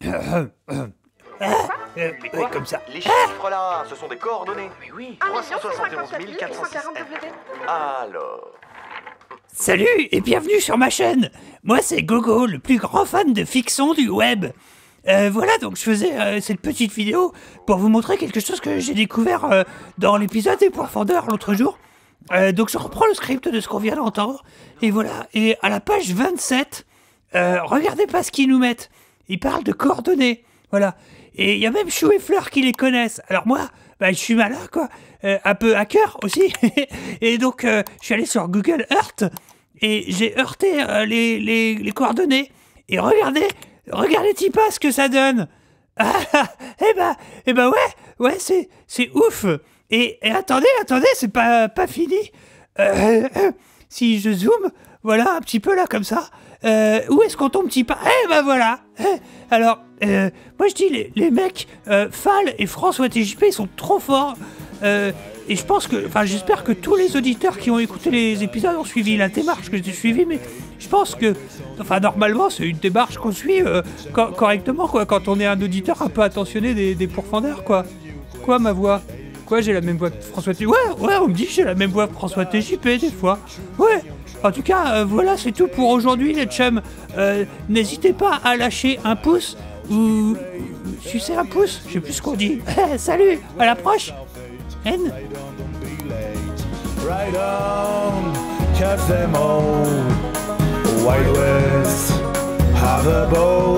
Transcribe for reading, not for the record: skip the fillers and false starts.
Mais quoi? Comme ça. Les chiffres là, ce sont des coordonnées. Mais oui. 371 406 Alors... Salut et bienvenue sur ma chaîne. Moi c'est Gogo, le plus grand fan de fiction du web. Voilà, donc je faisais cette petite vidéo pour vous montrer quelque chose que j'ai découvert dans l'épisode des Pourfendeurs l'autre jour. Donc je reprends le script de ce qu'on vient d'entendre. Et voilà, et à la page 27, regardez pas ce qu'ils nous mettent. Ils parlent de coordonnées, voilà. Et il y a même Chou et Fleur qui les connaissent. Alors moi, bah, je suis malin, quoi. Un peu hacker aussi. Et donc, je suis allé sur Google Earth et j'ai heurté les coordonnées. Et regardez-y pas ce que ça donne. Ah, eh ben ouais, c'est ouf. Et attendez, c'est pas fini. Si je zoome, voilà, un petit peu là, comme ça. Où est-ce qu'on tombe petit pas? Eh ben voilà. Alors, moi je dis, les mecs, Fall et François TJP, ils sont trop forts. Et je pense que, enfin j'espère que tous les auditeurs qui ont écouté les épisodes ont suivi la démarche que j'ai suivie, mais je pense que, enfin normalement c'est une démarche qu'on suit correctement, quoi, quand on est un auditeur un peu attentionné des pourfendeurs, quoi. Quoi, ma voix? Quoi, j'ai la même voix que François TJP? Ouais, on me dit que j'ai la même voix que François TJP des fois. Ouais. En tout cas, voilà, c'est tout pour aujourd'hui, les chums. N'hésitez pas à lâcher un pouce ou sucer un pouce, je sais plus ce qu'on dit. Salut, à la prochaine. Right on, catch them all. Wild West, have a boat.